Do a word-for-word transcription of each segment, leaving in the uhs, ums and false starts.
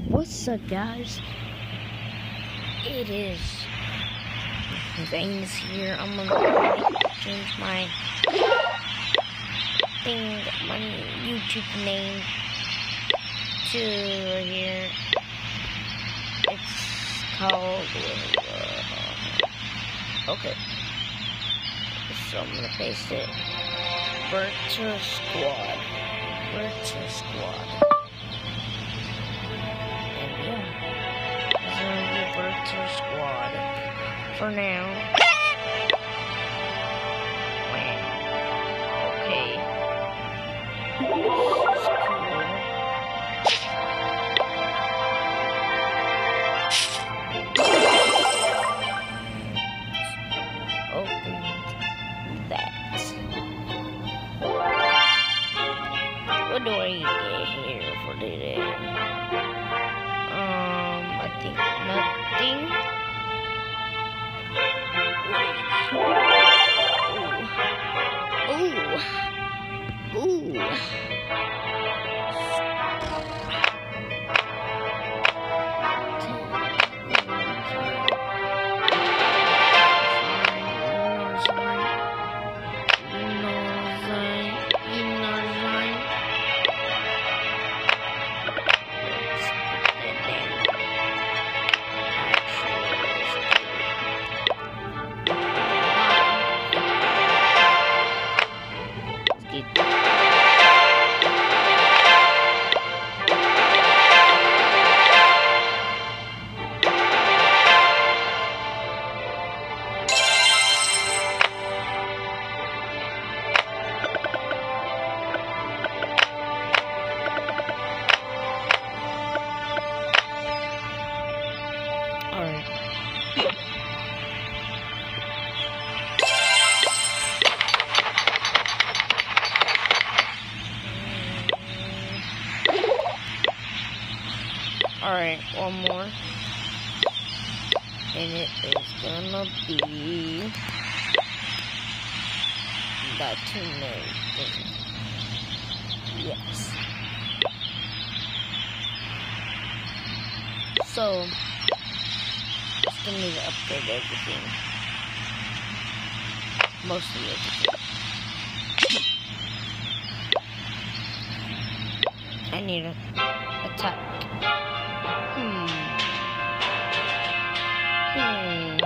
What's up, guys? It is Zane's here. I'm gonna change my thing, my YouTube name to right here. It's called. Uh, okay. So I'm gonna paste it. Virtua Squad. Virtua Squad. Virtua Squad for now. Wow. Okay. This is cool. Open that. What do I get here for today? Um, I think nothing. Ooh. Ooh. Ooh. Alright, one more. And it is gonna be that teammate thing. Yes. So, still need to upgrade everything. Mostly everything. I need to attack. Hmm. Hmm.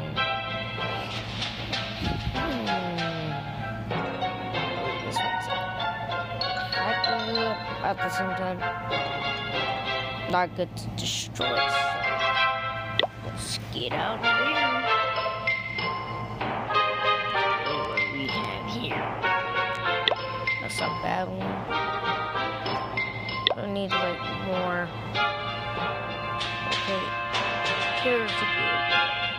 Hmm. This one's accurate at the same time. Not good to destroy. So let's get out of here. What do we have here? That's a bad one. I need like more. Okay, here's a good.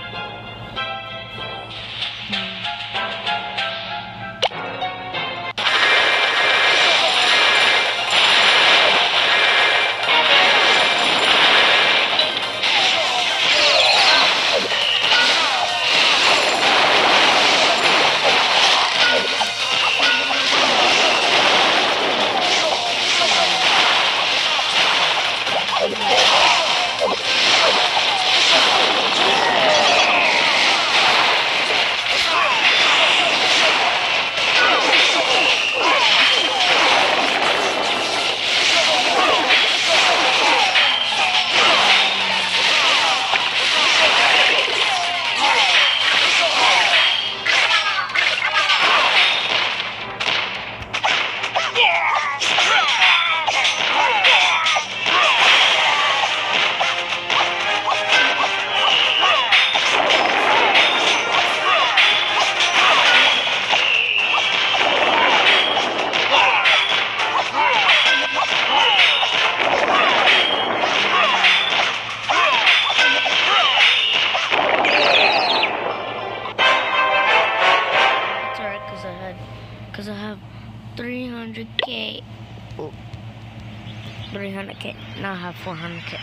Because I have three hundred K. Oh, three hundred K. Now I have four hundred K.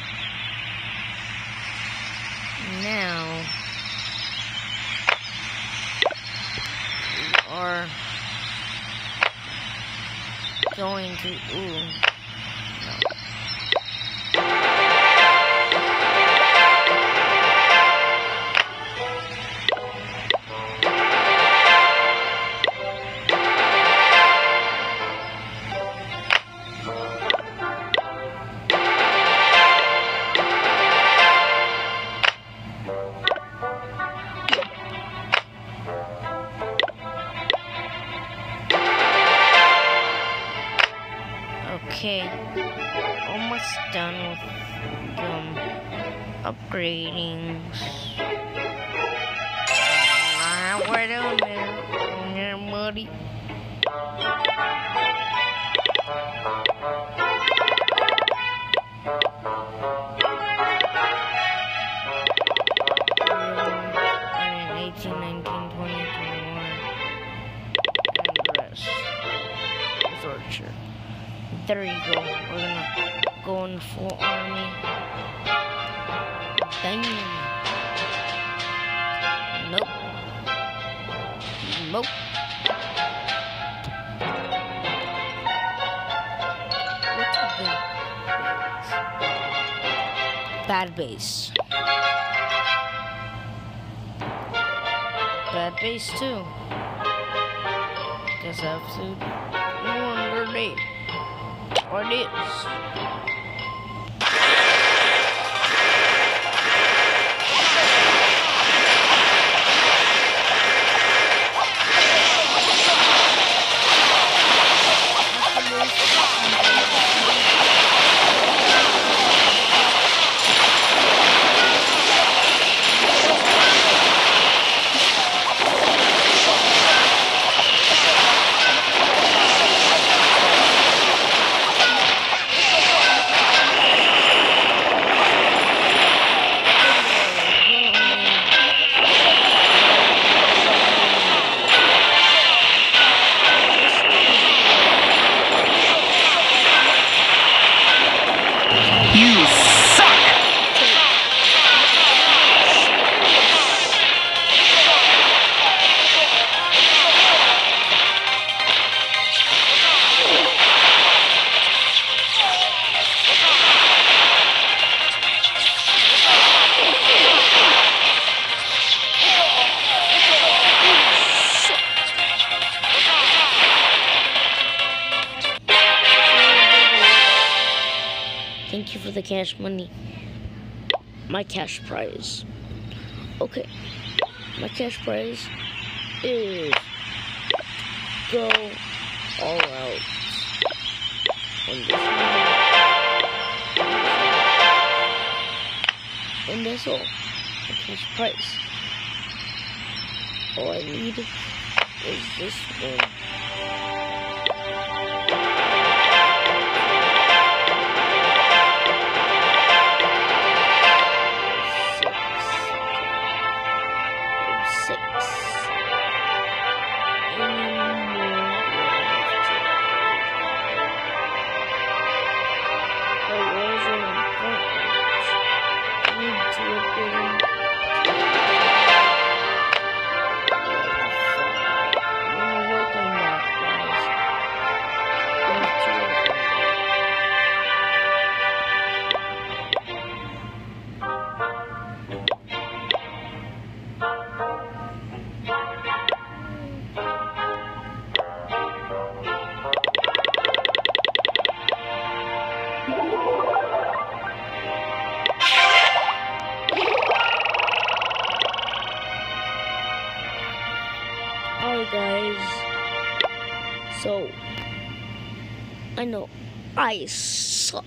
Now we are going to. Ooh. No. Okay, almost done with um, upgrading. Ah, we're down there, there, buddy. eighteen, nineteen, twenty, twenty-one, and the rest is Archer. There you go. We're gonna go in full army. Bang. Nope. Nope. What's a big base? Bad base. Bad base too. Guess I have to wonder it. What it is. Thank you for the cash money. My cash prize. Okay. My cash prize is go all out on this one. And that's all. My cash prize. All I need is this one. Alright guys, so I know I suck.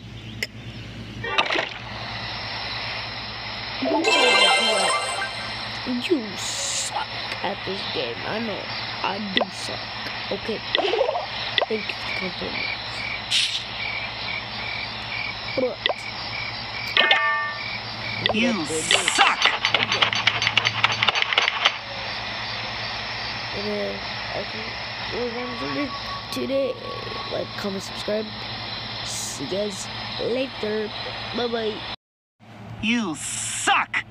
You suck at this game. I know I do suck. Okay, thank you for the compliment. But you suck. Okay. And, uh, okay, we're gonna do today. Like, comment, subscribe. See you guys later. Bye bye. You suck.